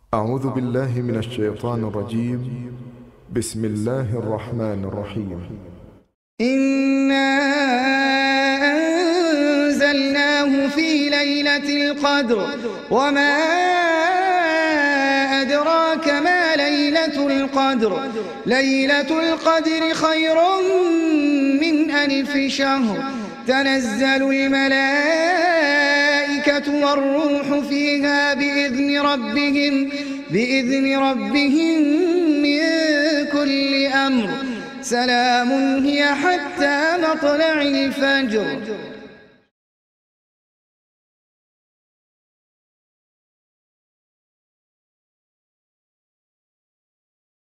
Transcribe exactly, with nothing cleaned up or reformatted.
أعوذ بالله من الشيطان الرجيم. بسم الله الرحمن الرحيم. إنا أنزلناه في ليلة القدر وما أدراك ما ليلة القدر ليلة القدر خير من ألف شهر تنزل الملائكة والروح فيها بإذن ربهم بإذن ربهم من كل أمر سلام هي حتى مطلع الفجر.